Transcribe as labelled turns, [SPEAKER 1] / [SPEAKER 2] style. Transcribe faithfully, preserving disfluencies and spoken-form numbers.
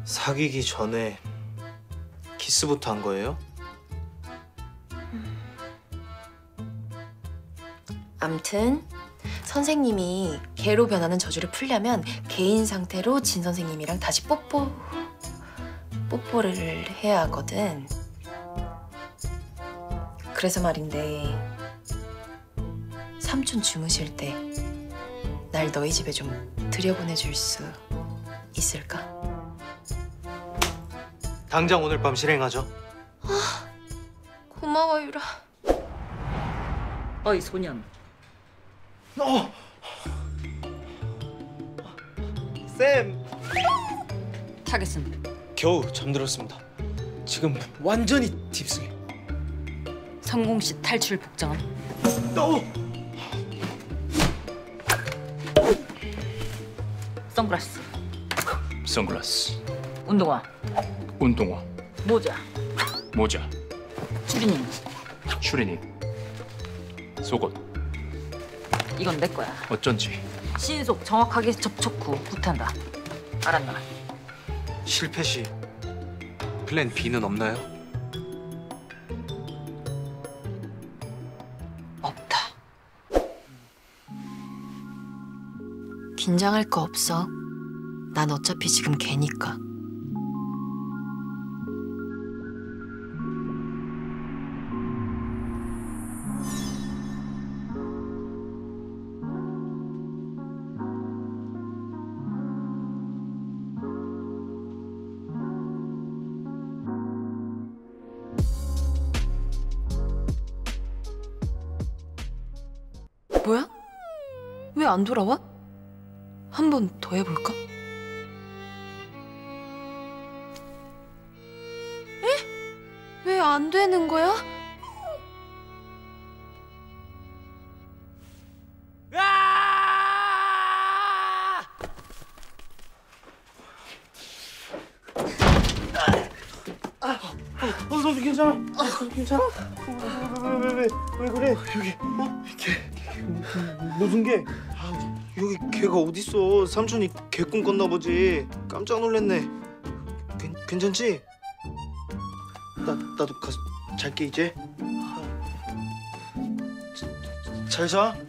[SPEAKER 1] 사귀기 전에 키스부터 한 거예요?
[SPEAKER 2] 암튼 선생님이 개로 변하는 저주를 풀려면 개인 상태로 진 선생님이랑 다시 뽀뽀 뽀뽀를 해야 하거든. 그래서 말인데 삼촌 주무실 때 날 너희 집에 좀 들여보내줄 수 있을까?
[SPEAKER 1] 당장 오늘 밤 실행하죠.
[SPEAKER 2] 아, 고마워 유라.
[SPEAKER 3] 어이 소년.
[SPEAKER 1] 어! 쌤!
[SPEAKER 3] 타겟은?
[SPEAKER 1] 겨우 잠들었습니다. 지금 완전히 딥스에.
[SPEAKER 3] 성공 시 탈출 복장은?
[SPEAKER 1] 어!
[SPEAKER 3] 선글라스.
[SPEAKER 4] 선글라스,
[SPEAKER 3] 운동화.
[SPEAKER 4] 운동화,
[SPEAKER 3] 모자.
[SPEAKER 4] 모자,
[SPEAKER 3] 추리닝.
[SPEAKER 4] 추리닝, 속옷.
[SPEAKER 3] 이건 내 거야.
[SPEAKER 4] 어쩐지
[SPEAKER 3] 신속 정확하게 접촉 후 부탄다. 알았나?
[SPEAKER 1] 실패 시 플랜 B는 없나요?
[SPEAKER 3] 없다.
[SPEAKER 2] 긴장할 거 없어. 난 어차피 지금 개니까. 뭐야? 왜 안 돌아와? 한 번 더 해볼까? 에? 왜 안 되는 거야?
[SPEAKER 1] 어, 너 괜찮아? 어, 괜찮아? 왜, 왜, 왜, 왜 그래? 여기, 어? 개, 무슨 개? 아, 여기 개가 어딨어? 삼촌이 개꿈 꿨나 보지. 깜짝 놀랐네. 괜, 괜찮지? 나, 나도 가서 잘게 이제. 자, 잘 자.